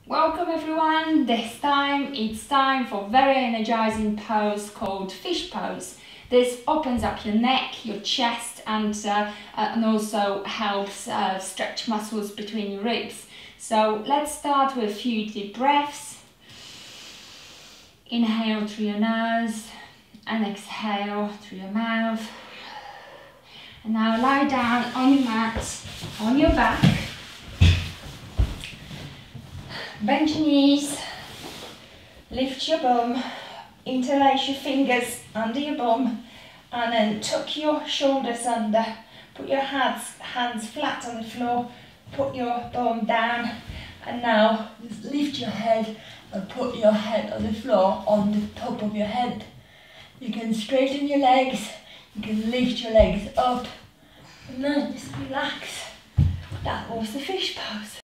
Welcome everyone. This time it's time for very energizing pose called fish pose. This opens up your neck, your chest, and also helps stretch muscles between your ribs. So let's start with a few deep breaths. Inhale through your nose and exhale through your mouth. And now lie down on your mat, on your back. Bend your knees, lift your bum, interlace your fingers under your bum, and then tuck your shoulders under. Put your hands flat on the floor, put your bum down, and now just lift your head and put your head on the floor on the top of your head. You can straighten your legs, you can lift your legs up, and then just relax. That was the fish pose.